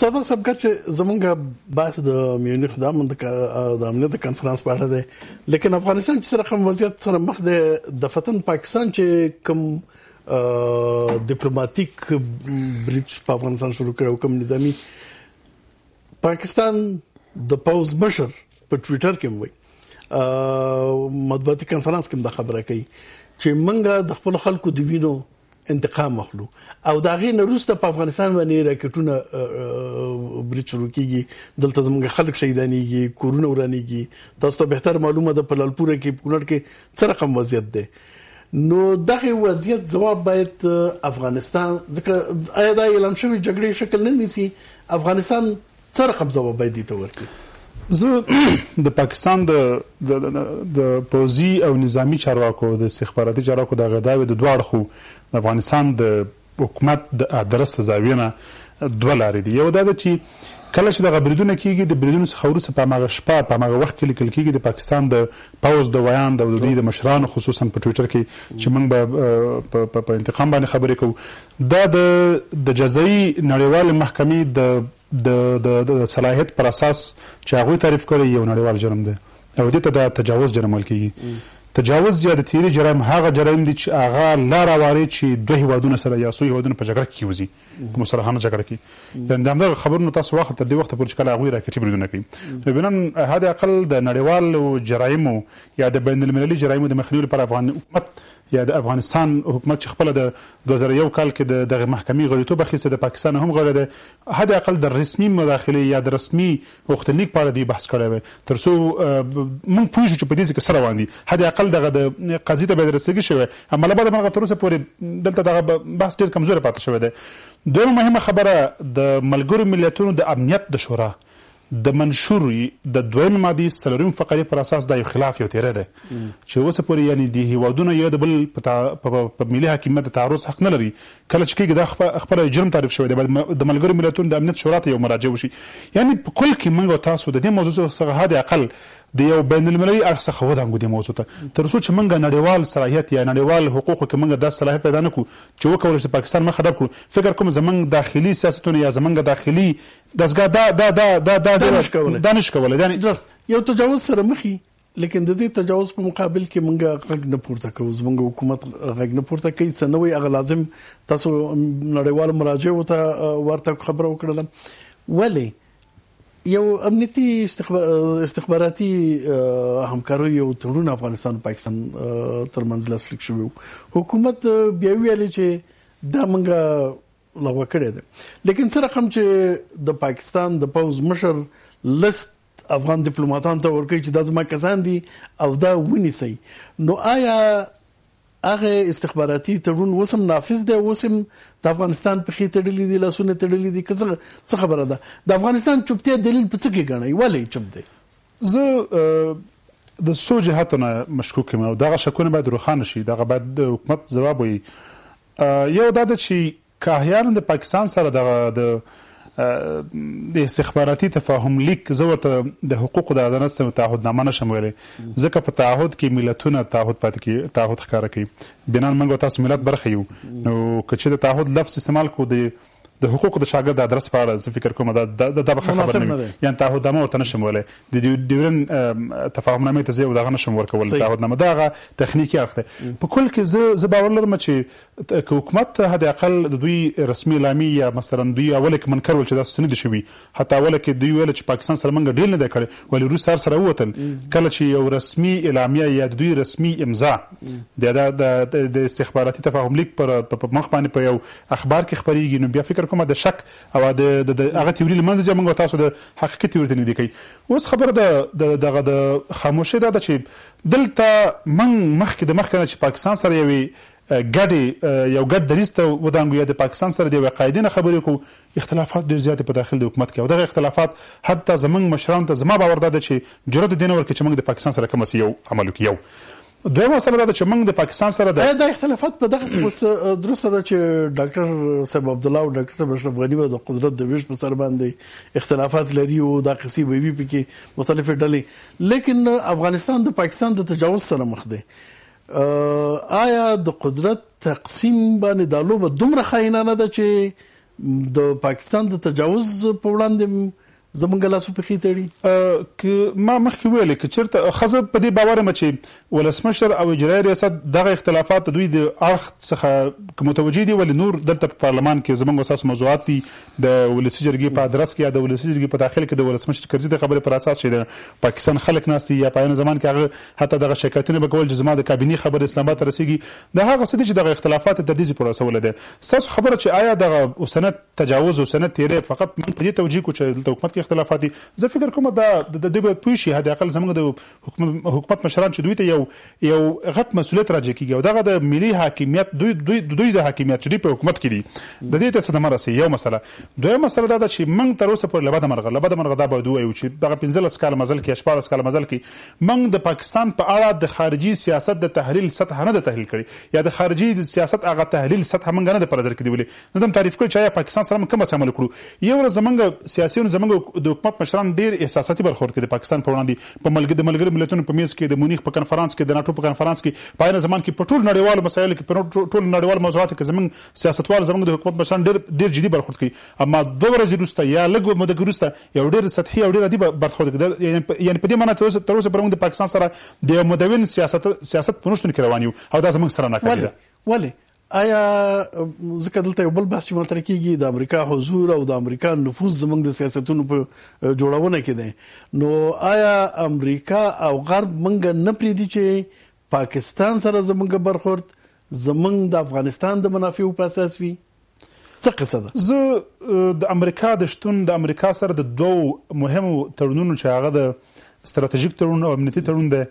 صادق صاحب چې زمونږ بحث د میونخ د امنیت کانفرنس په اړه دی، لیکن افغانستان چې سره کوم وضعیت سره مخ دی، د فتن پاکستان چې کوم ډیپلوماټیک بریچ په افغانستان شروع کړو، کوم نظامی پاکستان د پوز مشر په ټوئیټر کې وایي، مطبوعاتي کانفرنس کې دا خبره کوي چې منګه د خپل خلکو د وینو انتقام اخلو، او دا غي نه روسته په افغانستان باندې راکټونه بریچ شروع کیږي، دلته زموږ خلک شهیدانېږي، کورونه ورانېږي. تاسو ته بهتر معلومه ده په لالپوره کې په کونړ کې څه رقم وضعیت دی. نو دغه وضعیت جواب باید افغانستان، ځکه آیا دا اعلان شوی جګړې شکل نه نیسي، افغانستان څه رقم جواب باید دې ته ورکړي؟ زه د پاکستان د پوځي او نظامی چارواکو د استخباراتي چارواکو د غداوی د دوه اړخو د افغانستان د حکومت د ادرس ځاویه نه دوه لارې دي. یو دا ده چې کله چې د بریدونه کیږي، د بریدونو څخه وروسته په هغه شپه په هغه وخت کې لیکل کیږي د پاکستان د پوز د ویان د دوی د مشرانو خصوصا په ټوئیټر کې چې موږ به په انتقام باندې خبرې کوو. دا د جزایي نړیوال محکمې د صلاحیت پر اساس چې هغه تعریف کړی یو نړیوال جرم دی او دې ته د تجاوز جرم ویل کیږي. تجاوز یا د تیری جرم هغه جرم دي چې هغه لار واري چې دوه هیوادونو سره یا څو هیوادونو په جګړه کې وزي، په مصالحانه جګړه کې. یعنی دا خبرونه تاسو وخت تر دې وخت پورې کله هغه راکټي بریدونه کوي. بنان هدا اقل د نړیوال جرایمو یا د بین المللي جرایمو د مخنیوي لپاره افغان حکومت یا د افغانستان حکومت چې خپل د 2001 کال کې د محکمې غړیتوب اخیسته، د پاکستان هم غړی دی، هدا اقل د رسمي مداخله یا د رسمي غوښتنلیک په اړه دی بحث کړی وي ترڅو موږ پوه شو چې په دې کې سره روان دي. هدا اقل دغه د قضیې ته به رسیدګي شوی، اما له بعد مرغه تر اوسه پورې دلته دغه بحث ډیر کمزوري پاتې شوی دی. دویمه مهمه خبره د ملګرو ملتونو د امنیت د شورا د منشور د دویم ماده سلورم فقره پر اساس د خلاف یو تیره ده چې اوسه پورې یعنی د هیوادونو یو د بل په ملي حاکمیت تعرض حق نه لري. کله چې کېږي د خپل جرم تعریف شوی د ملګرو ملتونو د امنیت شورا ته یو مراجعه وشي. یعنی په کل کې موږ تاسو د دې موضوع څخه هدا اقل د یو بین المللي اړخ څخه ودانګو د موضوع ته تر څو چې موږ نړیوال صلاحیت یا نړیوال حقوقو کې موږ د صلاحیت پیدا نکو چې وکول چې پاکستان مخ ډب کړو. فکر کوم زمنګ داخلي سیاستونه یا زمنګ داخلي دزګه دا نش کولای یعنی یو تجاوز سره مخي، لیکن د دې تجاوز په مقابل کې موږ غږ نه پورته کوو، زموږ حکومت غږ نه پورته کوي. سنوي هغه لازم تاسو نړیوال مراجعه ته ورته خبره وکړل. ولی یو امنیتي استخباراتي همکاري او تړون افغانستان او پاکستان ترمنځ لاسلیک شوی، حکومت بیا ویل چې دا منګه لغوه کړی ده، لیکن سره کوم چې د پاکستان د پوز مشر لست افغان ډیپلوماټان ته ورکړي چې دا زما کسان دي او دا ونیسي. نو آیا هغه استخباراتي تړون وسم نافذ دی، وسم د افغانستان په خې تړلې دي، لاسونه تړلې دي؟ څه خبره ده؟ د افغانستان چوپتیا دلیل په څه کې ګڼي؟ ولې چوپ دی؟ زه د څو جهاتونو مشکوک یم او دغه شکونه باید روښانه شي، دغه باید د حکومت ځواب وي. یو دا ده چې که احیانا د پاکستان سره د استخباراتي تفاهم لیک زه ورته د حقوقو د عدالت تعهدنامه نشم ویلی، ځکه په تعهد کې ملتونه تعهد ښکاره کوي. بنان موږ تاسو ملت برخه یو، نو که چې د تعهد لفظ استعمال کو د حقوقو د شاګرد د ادرس په اړه زه فکر کوم دا به خبر نه وي، یعنی تعهدنامه ورته نشم ویلی. د ډیورن تفاهمنامې ته زه دغه نشم ورکول، تعهدنامه دغه تخنیکی اړخ دی. په کل کې زه باور لرم چې که حکومت حد اقل د دوی رسمي اعلامیه یا مثلا دوی اول کې منکر ول چې دا ستنې دي شوی، حتی اول کې دوی ویل چې پاکستان سره موږ ډیل نه دی کړی، ولی روس سره ووتل. کله چې یو رسمي اعلامیه یا دوی رسمي امضا د استخباراتي تفاهم لیک پر مخ باندې په یو اخبار کې خبريږي، نو بیا فکر کوم د شک او د هغه تیوري لمنځه چې موږ تاسو د حقیقت تیوري نه دی کوي. اوس خبره د خاموشي دا چې دلته من مخکې د مخکنه چې پاکستان سره یو ګډ دریځ ته ودانګو یا د پاکستان سره د قاعدینه خبرې کو، اختلافات ډیر زیات په داخل د حکومت کې او دغه اختلافات حتی زمنګ مشران ته زما باور ده چې جرأت دین ورکړي چې موږ د پاکستان سره کوم یو عمل وکړو. دویمه مسله دا چې موږ د پاکستان سره د اختلافات په دغه درسته ده چې ډاکټر صاحب عبد الله او ډاکټر صاحب اشرف غنی د قدرت د ویش په سر باندې اختلافات لري او د قصې وی پکې مختلفه ډلې، لیکن افغانستان د پاکستان د تجاوز سره مخ دی. آیا د قدرت تقسیم باندې د لوبه دومره خاینانه ده چې د پاکستان د تجاوز په وړاندې زمونږ لاسو په خې تړي که ما مخکې ویلې که چېرته ښځه په دې باور یم چې ولسمشر او اجرایي ریاست دغه اختلافات دوی د اړخ څخه که متوجه دي ولې نور دلته په پارلمان کې زمونږ اساس موضوعات دي د ولسي جرګې په ادرس کې یا د ولسي جرګې په داخل کې د ولسمشر کرزي د خبرې پر اساس چې د پاکستان خلک ناست دي یا په عین زمان کې هغه حتی دغه شکایتونه به کول چې زما د کابینې خبر اسلام آباد ته رسیږي د هغه څه دي چې دغه اختلافات تر دې پورې رسولي دي ستاسو خبره چې آیا دغه اوسنت تجاوز اوسنت تیری فقط په دې توجیه کو چې دلته حکومت کې اختلافات دي زه فکر کوم دا د دوی په پوښي هدا اقل زموږ د حکومت مشران چې دوی ته یو غټ مسؤلیت راځي کیږي او دغه د ملي حاکمیت دوی د حاکمیت چې په حکومت کې دي د دې ته صدمه راسي یو مسله دویم مسله دا چې موږ تر اوسه پورې لبد مرغه دا به دوی چې دغه 15 کال مزل کې 14 کال مزل کې موږ د پاکستان په اړه د خارجي سیاست د تحلیل سطح نه د تحلیل کړي یا د خارجي سیاست هغه تحلیل سطح موږ نه د پر نظر کې دی ولې نو د تعریف کړی چې پاکستان سره کوم عمل کړو یو ورځ زمونږ سیاسيون زمونږ د حکومت مشران ډیر احساساتي برخورد کړي د پاکستان په وړاندې په ملګري ملتونو په میز کې د مونیخ په کنفرانس کې د ناتو په کنفرانس کې په عین زمان کې په ټول نړیوالو مسایلو کې په ټول نړیوالو موضوعاتو کې زمونږ سیاستوال زمونږ د حکومت مشران ډیر جدي برخورد کړي اما دوه ورځې وروسته یا لږ مده وروسته یو ډیر سطحي او ډیر عادي برخورد کړي یعنی په دې معنی تر اوسه پر موږ د پاکستان سره د مدون سیاست په نشټون کې روان یو او دا زمونږ سره ناکامي ده ولی آیا ځکه دلته یو بل بحث چې مطرح کیږي د امریکا حضور او د امریکا نفوذ زموږ د سیاستونو په جوړونه کې دی نو آیا امریکا او غرب منګ نه پریدي چې پاکستان سره زموږ برخورد زموږ د افغانستان د منافعو په اساس وي څه قصه ده زه د امریکا د شتون د امریکا سره د دوه مهمو تړونونو چې هغه د ستراتیژیک تړون او امنیتي تړون دی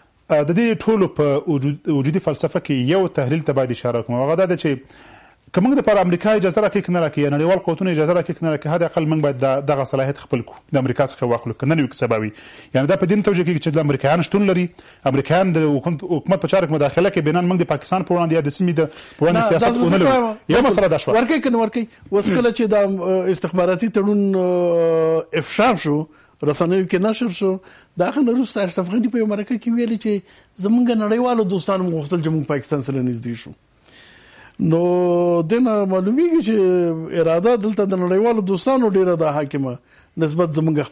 د دې ټولو په وجودي فلسفه کې یو تحلیل ته باید اشاره کوم هغه دا چې کومه د پر امریکا اجازه راکې کنه راکې نړیوال قوتونه اجازه راکې کنه راکې هدا اقل موږ باید دغه صلاحیت خپل کو د امریکا څخه واخلو کنه نو سببي یعنی دا په دې توجه کې چې د امریکایان شتون لري امریکایان د حکومت په چارو کې مداخله کوي بینان موږ د پاکستان په وړاندې د سیمې د په وړاندې سیاست ونه لري یو مسله دا شو ورکه کنه ورکه وسکله چې د استخباراتي تړون افشا شو رسنیو کې نشر شو دا خنه روسته اشرف غنی په امریکا کې ویلي چې زمونږ نړیوالو دوستانو مختل چې موږ پاکستان سره نږدې شو نو دنه معلومیږي چې اراده دلته د نړیوالو دوستانو ډیره د حاکمه نسبت زمونږ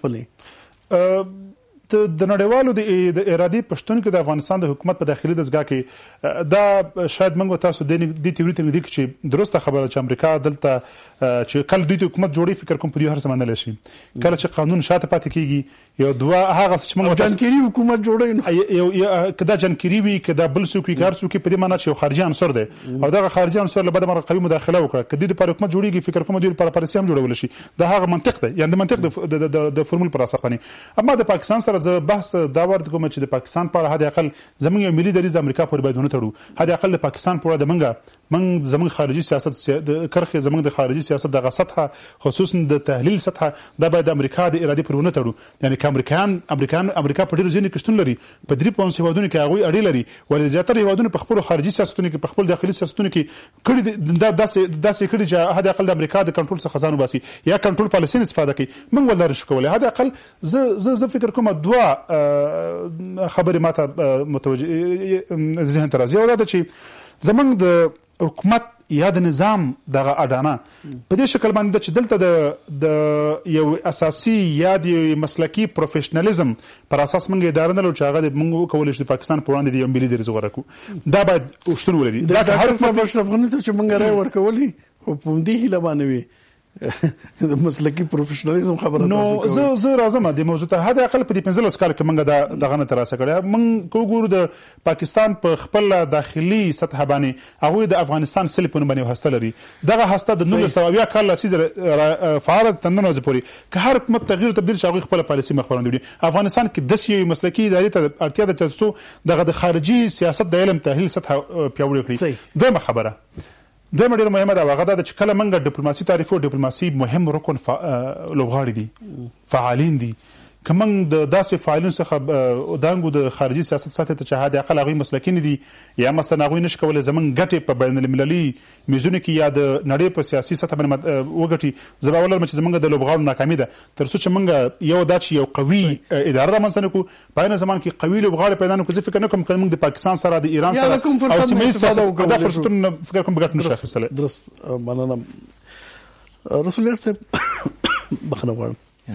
خپلې د نړیوالو د ارادي پښتون کې د افغانستان د حکومت په داخلي دزګه کې دا شاید موږ تاسو د دې تیوري ته ندی چې درسته خبره چې امریکا دلته چې کله دوی د حکومت جوړي فکر کوم په دې هر څه منل شي کله چې قانون شاته پاتې کیږي یو دوا هغه چې موږ جنکيري حکومت جوړي یو کدا جنکيري وي کدا بل څوک وي کار څوک په دې معنی چې خارجي عنصر دی او دغه خارجي عنصر له بده مرغه قوي مداخله وکړه کدي د حکومت جوړيږي فکر کوم دوی پر پالیسي هم جوړول شي دا هغه منطق دی یعنی د منطق د فرمول پر اساس باندې اما د پاکستان سره ز بحث دا ورته کوم چې د پاکستان په اړه هدا اقل زموږ یو ملي دریځ د امریکا پر باید ونه تړو هدا اقل د پاکستان په اړه د منګه زموږ خارجي سیاست د کرخه زموږ د خارجي سیاست د سطحه خصوصا د تحلیل سطحه دا باید د امریکا د ارادي پر ونه تړو یعنی که امریکا په ډیرو ځینو کې شتون لري په درې پونس هیوادونو کې هغه اړې لري ولې زیاتره هیوادونو په خپل خارجي سیاستونو کې په خپل داخلي سیاستونو کې کړي دا داسې کړي چې هدا اقل د امریکا د کنټرول څخه خزانه باسي یا کنټرول پالیسي استفاده کوي موږ ولر شو کولای هدا اقل زه فکر کوم دوه خبرې ماته متوجه ذهن ترازی او دا چې زمونږ د حکومت یا د نظام دغه اډانه په دې شکل باندې چې دلته د یو اساسي یا د مسلکی پروفیشنالیزم پر اساس موږ اداره نه لرو چې هغه موږ کولای شو د پاکستان په وړاندې د یو ملي دریځ غوړه کو دا باید وشتون ولري دا هر څه اشرف غنی ته چې موږ راي ورکولي خو په دې هیله باندې وي د مسلکی پروفیشنالیزم خبره نو زه راځم د موضوع ته هدا اقل په دې 15 کال کې موږ دغه نه تراسه کړی موږ کوګور د پاکستان په خپل داخلي سطح باندې هغه د افغانستان سلیپونه باندې هسته لري دغه هسته د 1900 کال لسیزه فعال تندنه زپوري که هر حکومت تغییر تبديل شاوغي خپل پالیسي مخ وړاندې افغانستان کې د سیاسي مسلکی ادارې ته اړتیا ده چې دغه د خارجي سیاست د علم تحلیل سطح پیاوړی کړي دویمه خبره دویمه ډیره مهمه ده هغه دا چې کله موږ ډیپلوماسي تعریفو ډیپلوماسي مهم رکن لوبغاړي دي فعالین دي کمن د داسې فعالین څخه دانګو د خارجي سیاست ساتي ته چې هدا اقل هغه مسلکین دي یا مثلا هغه نش کولای زمون ګټه په بین المللي میزونه کې یا د نړۍ په سیاسي سطح باندې وګټي زباول چې زمونږ د لوبغاړو ناکامي ده تر څو چې موږ یو داچ یو قوي اداره رامنځته کو په عین زمان کې قوي لوبغاړي پیدا نه کو ځکه نه کوم موږ د پاکستان سره د ایران سره او سیمه سره دا فرصتونه فکر کوم ګټ نشه خپل درست مننه رسول الله صاحب بخنه غواړم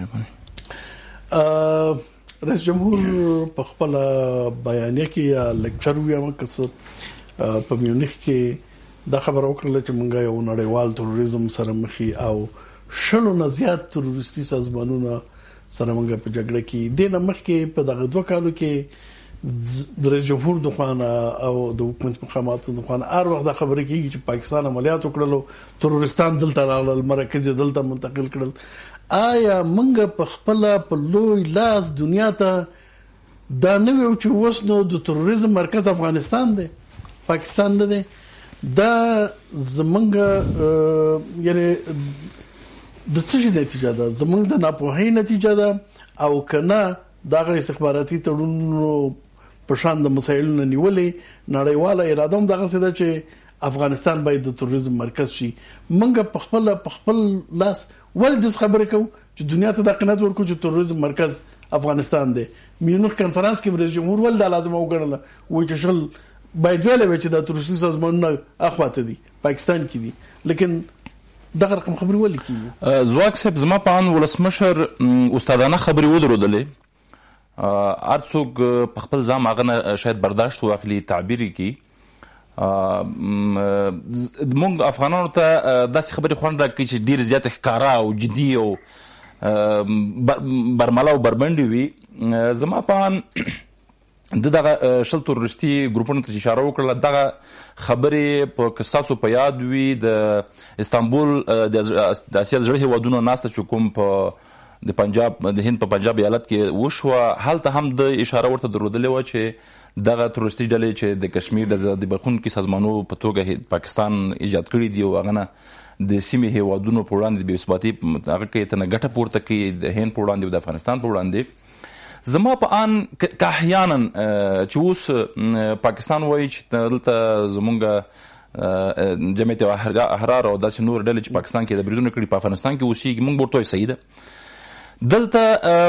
رئیس جمهور په خپل بیانیه کې یا لیکچر ویام کڅ په میونخ کې دا خبره وکړه چې مونږ یو نړیوال تروریزم سره مخې او شلو نه زیات تروریستي سازمانونه سره مونږ په جګړه کې د نمخ کې په دغه 2 کالو کې د رئیس جمهور د خوانه او د حکومت مقاماتو د خوانه هر وخت دا خبره کیږي چې پاکستان عملیات وکړلو تروریستان دلته راغلل مرکز دلته منتقل کړل آیا مونږ په خپل په لوی لاس دنیا ته دا نه ویو چې وسنو د تروریزم مرکز افغانستان دی پاکستان نه دی دا زمونږ یعنی د څه نتیجه ده زمونږ د ناپوهۍ نتیجه ده او کنه دغه استخباراتي تړونونو په شان د مسایلو نیولې نړیواله اراده هم دغه څه ده چې افغانستان باید د تروریزم مرکز شي مونږ په خپل لاس ولې د خبرې کوو چې دنیا ته د قناعت ورکو چې تروریزم مرکز افغانستان دی میونخ کانفرنس کې رئیس جمهور ول د لازم وګڼله وایي چې شل باید ویلې چې د تروریستي سازمانونو اخواته دي پاکستان کې دي لیکن دغه رقم خبرې ولې کیږي زواک صاحب زما په ان ولسمشر استادانه خبرې ودرودلې ارڅوګ په خپل ځام هغه شاید برداشت واخلي تعبیر کی مونږ افغانانو ته داسې خبرې خوند راکړي چې ډیر زیات ښکارا او جدي او برملا او بربندي وي زما په ان دغه شل تروریستي ګروپونو ته اشاره وکړه دغه خبرې په قصاصو په یاد وي د استانبول د اسیا د هیوادونو ناسته چې کوم په د پنجاب د هند په پنجاب ایالت کې وشوه هلته هم د اشاره ورته درودلې و چې دغه تروریستي ډلې چې د کشمیر د آزادي بخښونکو سازمانونو په توګه پاکستان ایجاد کړي دي او هغه نه د سیمې هیوادونو په وړاندې د بې ثباتۍ هغه کې ته ګټه پورته کوي د هند په وړاندې او د افغانستان په وړاندې زما په ان که احیانا چې اوس پاکستان وایي چې دلته زمونږ جمعیت احرار او داسې نور ډلې چې پاکستان کې د بریدونو کړي په افغانستان کې اوسېږي موږ ورته وایو صحیح ده دلته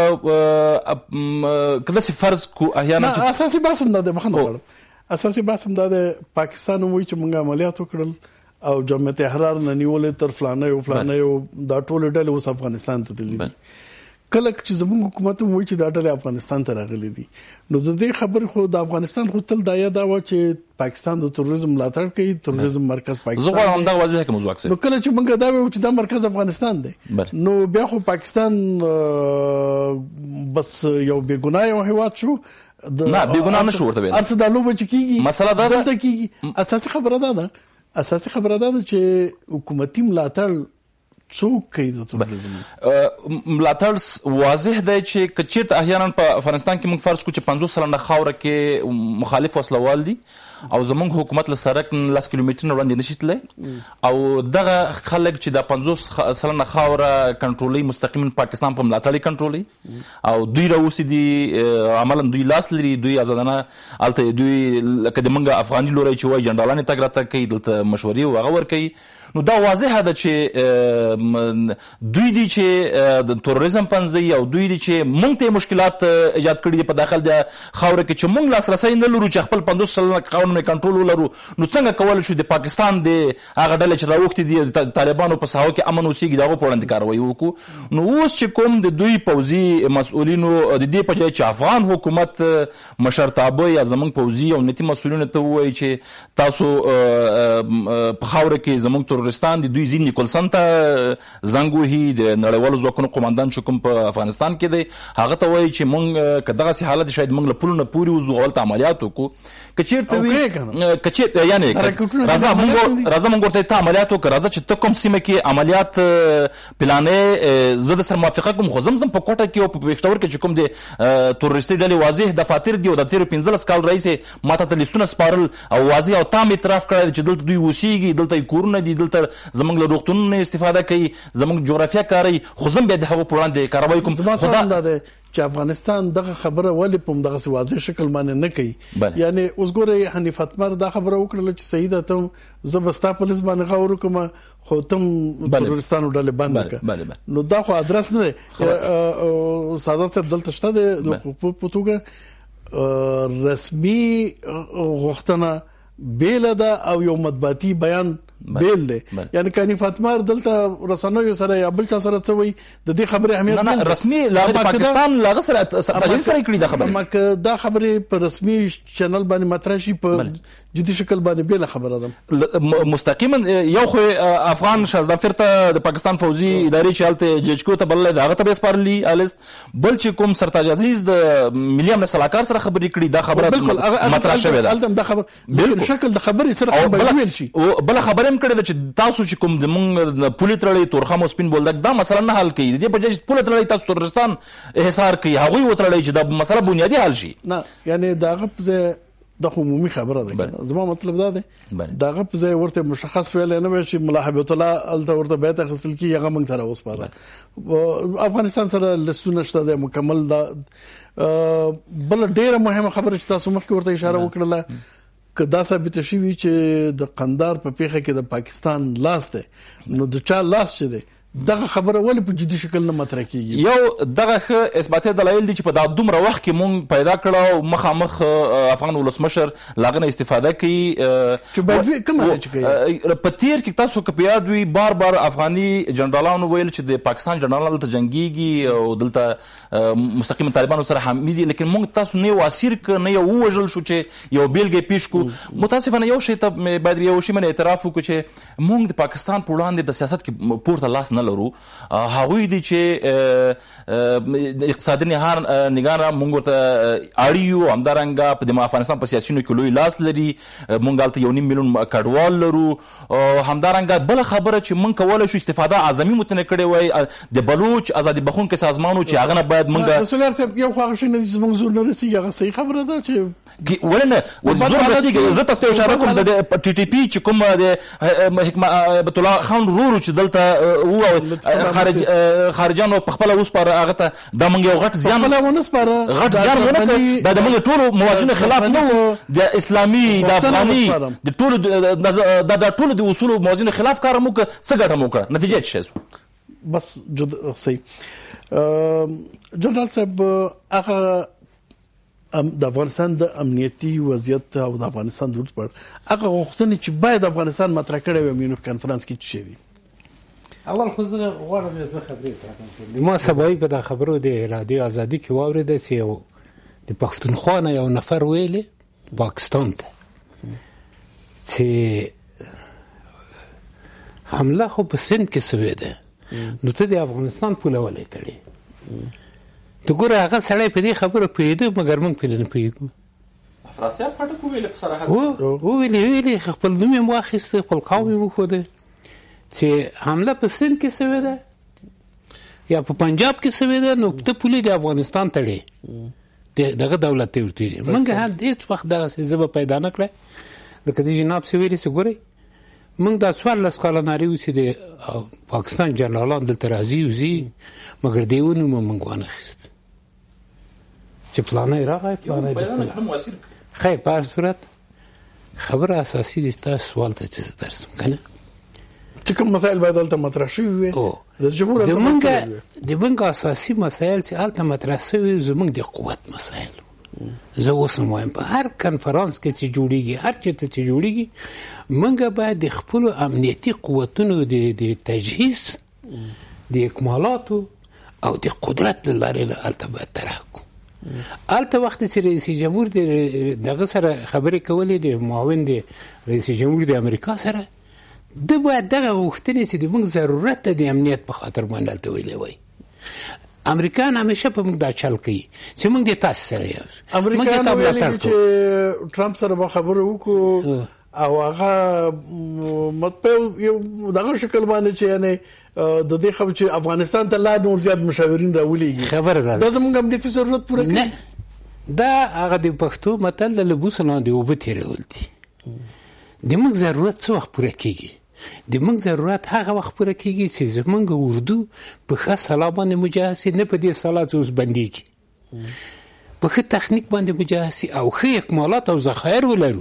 کله چې فرض کو احیانا اساسي بحث هم ده بخنه غواړم اساسي بحث هم ده پاکستان وایي چې موږ عملیات وکړل او جمعیت احرار نه نیولې تر فلانه او دا ټول ډلې اوس افغانستان ته تللي کله چې زموږ حکومت هم وایي چې دا ډلې افغانستان ته راغلي دي نو د دې خبرې خو د افغانستان خو تل دا یاد و چې پاکستان د تروریزم ملاتړ کوي تروریزم مرکز پاکستان زه هم دا واضح کوم ځواک نو کله چې موږ دا وایو چې دا مرکز افغانستان دی نو بیا خو پاکستان بس یو بے ګناه هیواد شو نه بے ګناه نشو ورته ویل ارڅ د لوبه کیږي مسله دا ده کیږي اساسي خبره ده چې حکومتي ملاتړ څوک کوي د تروریزم ملاتړ واضح دی چې کچیرته احیانا په افغانستان کې موږ فرض کو چې 50 سلنه خاوره کې مخالف وسلوال دي او زمونږ حکومت له سرک 10 کیلومتر وړاندې نشي تللی او دغه خلک چې د 50 سلنه خاوره کنټرولي مستقیما پاکستان په ملاتړ کنټرولي او دوی راوسی دي عملاً دوی لاس لري دوی آزادانه الته دوی لکه د منګه افغاني لوري چې وای جنرالانه تګ راته کوي دلته مشورې او غور کوي نو دا واضح ده چې دوی دي چې د تروریزم پنځي او دوی دي چې مونږ ته مشکلات ایجاد کړي په داخل د خاوره کې چې مونږ لاسرسي نه لرو چې خپل 50 سلنه قانون کنټرول ولرو نو څنګه کول شو د پاکستان د هغه ډلې چې راوخت دي طالبانو په ساحو کې امن اوسېږي دغه په وړاندې کاروي وکړو نو اوس چې کوم د دوی پوځي مسؤلینو د دې په ځای چې افغان حکومت مشرتابه یا زمونږ پوځي او نتي مسؤلینو ته وایي چې تاسو په خاوره کې زمونږ تروریستان دي دوی ځین نیکولسن ته زنګ وهي د نړیوالو ځواکونو قوماندان چې کوم په افغانستان کې دی هغه ته وایي چې مونږ کداغه سي حالت شاید مونږ له پولونه پوری وزو اول عملیات وکړو کچیرته وی کچیر یعنی راځه مونږ ورته ته عملیات وکړه راځه چې ته کوم سیمه کې عملیات پلانې زه د سره موافقه کوم خو زمزم په کوټه کې او په پښتور کې چې کوم د تروریستي ډلې واضح دفاتر دی او د 15 کال رئیس ماته ته لیستونه سپارل او واضح او تام اعتراف کړی چې دلته دوی وسیږي دلته کورونه دي دلته زمونږ له روغتونونو استفاده کوي زمونږ جغرافیه کاری خو زم به د هغو په وړاندې کاروي کوم خدا ده چې افغانستان دغه خبره ولې په دغه واضح شکل باندې نه کوي یعنی اوس ګوره حنیف اتمر دا خبره وکړه چې صحیح ده ته زبستا پولیس باندې غوړ کوم خو تم تروریستانو ډلې باندې نو دا خو ادرس نه ساده صاحب دلته شته د پټوګه رسمي غوښتنه بیل ده او یو مطبوعاتي بیان بیل دی یعنی کانی فاطمه دلته رسنوي سره یا بل چا سره څه وي د دې خبرې اهمیت نه رسمي لا پاکستان لا سره تجویز سره کړی دا خبره مکه دا خبرې په رسمي چینل باندې مطرح شي په جدي شکل باندې بیل خبره ده مستقیما یو خو افغان شازدافر ته د پاکستان فوزي ادارې چالته ججکو ته بل دا غته بیس پارلی الیست بل چې کوم سرتاج عزیز د ملي امنیت صلاحکار سره خبرې کړي دا خبره مطرح شوې ده دا خبر بل شکل د خبرې سره بیل شي بل خبره هم کړي چې تاسو چې کوم زمونږ پولیس تړلې تورخم او سپین بولدک دا مسله نه حل کوي دې په جج پولیس تړلې تاسو ترستان احصار کوي هغه وتړلې چې دا مسله بنیادی حل شي نه یعنی دا غو د عمومي خبره ده زما مطلب دا ده دا غو ځای ورته مشخص ویل نه وي چې ملاحبه الله الته ورته بیت خصل کی هغه موږ ته اوس پاره افغانستان سره لسونه شته د مکمل دا بل ډیره مهمه خبره چې تاسو مخکې ورته اشاره وکړه کدا ثابت شي چې د قندار په پیخه کې د پاکستان لاس ده نو د چا لاس چي ده دغه خبره ولې په جدي شکل نه مطرح کیږي یو دغه اثباتي دلایل دي چې په دا دومره وخت کې مونږ پیدا کړو مخامخ افغان ولسمشر لاغنه استفاده کوي چې باید کومه چې کوي په تیر کې تاسو کې پیاد وی بار افغاني جنرالانو ویل چې د پاکستان جنرالانو ته جنگيږي او دلته مستقیم طالبانو سره حامي دي لیکن مونږ تاسو نه واسیر ک نه یو وژل شو چې یو بیلګه پیش کو متاسفانه یو شی ته باید یو شی من اعتراف وکړو چې مونږ د پاکستان په وړاندې د سیاست کې پورته لاس نه لرو هغوی دي چې اقتصادي نگاه مونږ ته اړیو همدارنګه په د افغانستان په سیاسيونو کې لوی لاس لري مونږ الته 1.5 میلیون کډوال لرو همدارنګه بل خبره چې مونږ کولای شو استفاده اعظمي متنه کړي وای د بلوچ ازادي بخونکو سازمانو چې هغه نه باید مونږ رسول صاحب یو خو هغه چې مونږ زور نه رسیږي هغه صحیح خبره ده چې ولنه زور رسیږي زه تاسو ته اشاره کوم د ټي ټي پی چې کوم د حکمت الله خان رورو چې دلته خارجانو په خپل اوس پر هغه ته د مونږ یو غټ زیان ونه سپاره غټ زیان ونه د مونږ ټول موازنه خلاف نه د اسلامي د افغاني د ټول د ټول د اصول موازنه خلاف کار مو څه ګټه مو کړ نتیجه څه بس صحیح جنرال صاحب هغه د افغانستان د امنیتي وضعیت او د افغانستان د ورته هغه غوښتنې چې باید افغانستان مطرح کړي وي مینو کانفرنس کې څه دي اول خو زه غواړم د خبرې ما سبای په د خبرو د رادیو ازادي کې واورېده چې د پښتونخوا نه یو نفر ویلي پاکستان ته چې حمله خو په سند کې سوې ده نو ته د افغانستان پوله ولې تړې ته ګوره هغه سړی په دې خبره پوهېده مګر موږ پرې نه پوهېږو افراسیاب خټک ویلې په صراحت ویلې خپل نوم یې واخیسته خپل قوم یې وښوده چې حمله په سند کې سوې ده یا په پنجاب کې سوې ده نو ته پولې د افغانستان تړې دغه دولت ته ورتېږي موږ هم هېڅ وخت دغسې زه به پیدا نه کړی لکه د جناب څه ویلي چې ګورئ موږ دا 14 کاله نارې وو چې د پاکستان جنرالان دلته راځي وځي مګر د یو نوم موږ وانخیست چې پلانه یې راغی پلانه یې خیر په هر صورت خبره اساسي دي تاسو سوال ته چې درسم که نه چې کوم مسائل باید هلته مطرح شوي وي د موږ اساسي مسایل چې هلته مطرح شوي زموږ د قوت مسایل زه اوس هم وایم په هر کنفرانس کې چې جوړیږي هر چېرته چې جوړیږي موږ باید د خپلو امنیتي قوتونو د تجهیز د اکمالاتو او د قدرت له لارې نه هلته باید طرح کړو هلته وخت چې رئیس جمهور دغه سره خبرې کولې د معاون د رئیس جمهور د امریکا سره د باید دغه غوښتنې چې د موږ ضرورت ته د امنیت په خاطر باندې هلته ویلی وای امریکایان همیشه په موږ دا چل کوي چې موږ د تاسو سره یو امریکایان ویلي چې ټرمپ سره به خبرې وکړو او هغه مطلب یو دغه شکل باندې چې یعنی د دې خبر چې افغانستان ته لا نور زیات مشاورین راولېږي خبره ده دا زموږ امنیتي ضرورت پوره کوي دا هغه د پښتو متل د لبوس لاندې اوبه تېرول دي د موږ ضرورت څه وخت پوره کېږي د موږ ضرورت هغه وخت پوره کېږي چې زموږ اردو په ښه سلا باندې مجهز شي نه په دې سلا چې اوس بندېږي په ښه تخنیک باندې مجهز شي او ښه اکمالات او ذخایر ولرو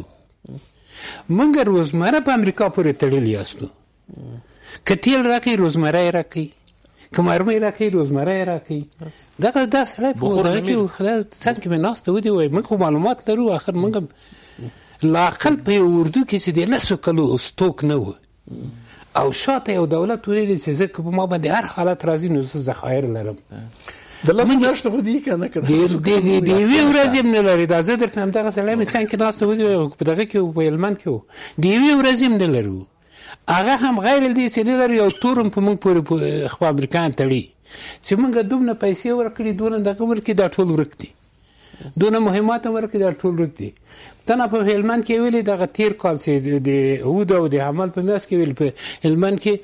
موږ روزمره په امریکا پورې تړلي یاستو که تیل راکوي روزمره یې راکوي که مرمۍ راکوي روزمره یې راکوي دغه دا سړی په دغه کې څنګ کې مې ناسته ودې وایي موږ خو معلومات لرو آخر موږ لا اقل په یو اردو کې چې د 10 کلو ستوک نه و او شاته یو دولت ولري چې زه په ما باندې هر حالت راځي نو زه ذخایر لرم د لاس نشته خو دی کنه دی وی ورځ هم نه لري دا زه درته هم دغه سلام څنګه کې ناس ودی په دغه کې په هلمند کې دی وی ورځ هم نه لرو هغه هم غیر دې چې نه لري یو تورم په موږ پورې خو امریکایان تړي چې موږ دومره پیسې ورکړي دونه دغه ورکړي دا ټول ورکړي دونه مهمات ورکړي دا ټول ورکړي تنه په هلمند کې ویلي دغه تیر کال چې د هود او د حمل په میاس کې ویل په هلمند کې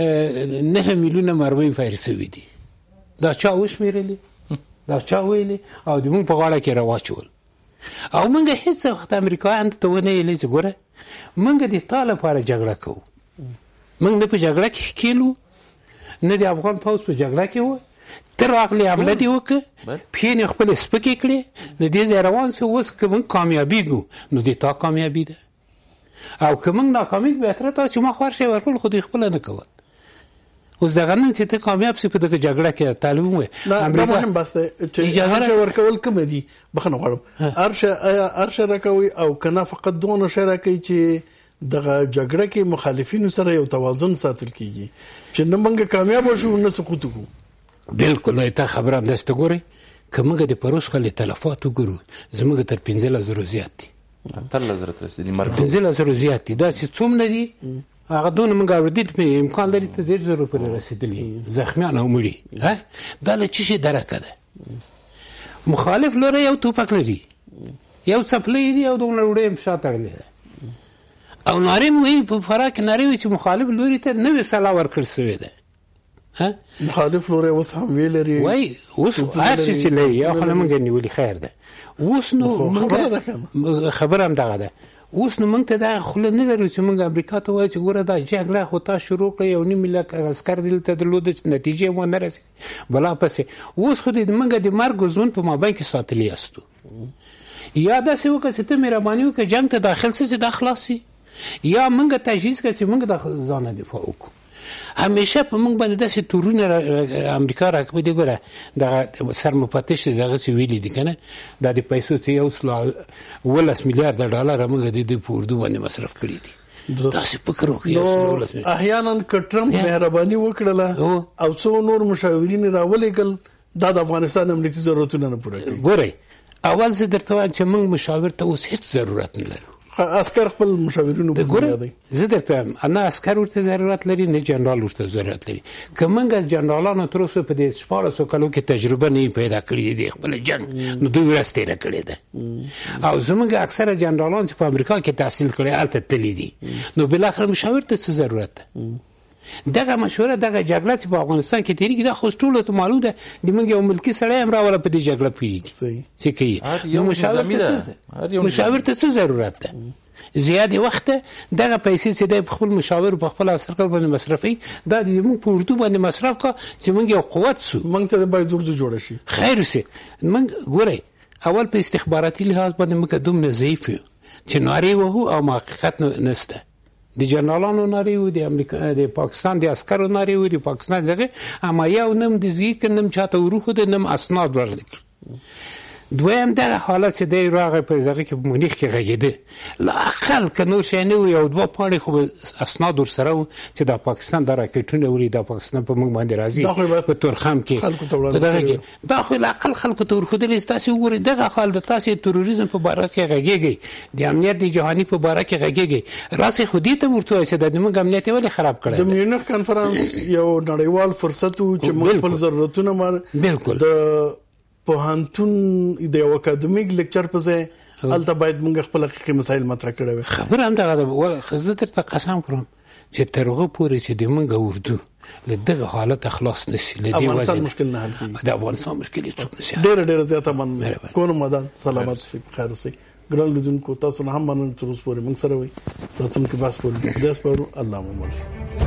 9 میلیونه مروي فایر شوی دي دا چا وشمیرلی دا چا ویلي او د مونږ په غاړه کې راواچول او مونږ هیڅ وخت امریکایان ته ونه ویلي چې ګوره مونږ د تا لپاره جګړه کوو مونږ نه په جګړه کې ښکېلو نه د افغان پوځ په جګړه کې و ته راغلې حمله دې وکړه پښې یې خپلې سپکې کړې د دې ځای روان شو اوس که مونږ کامیابېږو نو د تا کامیابي ده او که مونږ ناکامېږو بهتره تا چې ما خوار شی ورکړل خو دوی خپله نه کول اوس دغه نن چې ته کامیاب شې په دغه جګړه کې طالب ووایي دا مهم بس دی چې هر ورکول کوم دي بخښنه غواړم هر شی راکوي او که نه فقط دونه شی راکوي چې دغه جګړه کې مخالفینو سره یو توازن ساتل کیږي چې نه موږ کامیاب شو نه سقوط وکړو بالکل ته خبره همداسې ګورئ که موږ د پروس خلې تلفات وګورو زموږ تر 15,000 زیات دي 15,000 زیات دي داسې څومره دي هغه دونه موږ اورېدل امکان لري ته 1,000 پورې رسېدلي زخمیان او مړي دا له څه شي درکه ده مخالف لوری یو توپک لري یو څپلۍ دي او دومره وړۍ هم شا تړلې ده او نارې مو وایي په فراه کې نارې وایي چې مخالف لوري ته نوې سلا ورکړل سوې ده مخالف لوري اوس هم ویل لري وایي اوس هر څه چې لري یو خو نه موږ نیولي خیر ده اوس نو خبره هم دغه ده اوس نو موږ ته دا خوله نه لرو چې موږ امریکا ته وایو چې ګوره دا جګړه خو تا شروع کړه 1.5 ملک عسکر دلته درلوده چې نتیجې مو نه رسېدې بلا پسې اوس خو موږ د مرګ او ژوند په مابین کې ساتلي یاستو یا داسې وکړه چې ته مهرباني وکړه جنګ ته داخل شې چې دا خلاص شي یا موږ تجهیز کړه چې موږ د ځانه دفاع وکړو همیشه په موږ باندې داسې تورونه امریکا راکوي دی ګوره دغه سرمفتش دغسې ویلي دي که نه دا د پیسو چې 1.8 میلیارده ډالر موږ د دې په اردو باندې مصرف کړي دي داسې فکر وکړي احیانا که ټرمپ مهرباني وکړله او څو نور مشاورین راولېږل دا د افغانستان امنیتي ضرورتونه نه پوره کوي ګورئ اول زه درته وایم چې موږ مشاور ته اوس هېڅ ضرورت نه لرو عسكر خپل مشاورینو په بنیاد زه درته نه عسكر ورته ضرورت لري نه جنرال ورته ضرورت لري که موږ جنرالانو تر اوسه په دې 1400 کالو کې تجربه نه پیدا کړې دي خپل جنگ نو دوی ورسته تېره کړې ده او زموږ اکثره جنرالان چې په امریکا کې تحصیل کړي هلته تللي دي نو بالاخره مشاور ته څه ضرورت ده دغه مشوره دغه جګړه چې په افغانستان کې تیریږي دا خو ټولو ته معلوم ده د موږ یو ملکي سړی هم راوله په دې جګړه پوهېږي چې کوي نو مشاور ته څه ضرورت ده زیاتې وخت دغه پیسې چې دی په خپل مشاور په خپل عسکر باندې مصرفوي دا د موږ په اردو باندې مصرف کړه چې موږ یو قوت سو موږ ته باید اردو جوړه شي خیر اوسې موږ ګورئ اول په استخباراتي لحاظ باندې موږ دومره ضعیف یو چې نارې وهو او حقیقت نشته د جنرالانو نارې وو د امریکا د پاکستان د عسکرو نارې وو د پاکستان دغه اما یو نم د زیږ نم چاته وروخو د نم اسناد ورلیک دویم دغه حالت چې دی راغی په دغه کې مونیخ کې غږېده لا اقل که نور شی نه وي او 2 پاڼې خو اسناد ورسره وو چې د پاکستان د راکټونه وړي د پاکستان په موږ باندې راځي په تورخم کې په دغه کې دا خو لا اقل خلکو ته ورښودلی تاسې وګورئ دغه حال د تاسې تروریزم په باره کې غږېږئ د امنیت د جهاني په باره کې غږېږئ راسئ خو دې ته ورته وایئ چې دا زموږ امنیت یې ولې خراب کړی د میونخ کنفرانس یو نړیوال فرصت و چې موږ خپل ضرورتونه بالکل پوهنتون د یو اکاډمیک لیکچر په ځای هلته باید موږ خپل حقیقي مسایل مطرح کړي وي خبره هم دغه ده زه درته قسم خورم چې تر هغه پورې چې د موږ اردو له دغه حالت خلاص نشي له دې وجه مشکل نه حل کیږي د افغانستان مشکل هیڅ نشي ډېر زیاته مننه کوم مدان سلامات سي خیر اوسئ ګران لیدونکو تاسو نه هم مننه چې اوس پورې موږ سره وي راتلونکي بحث پورې داس پورو الله مو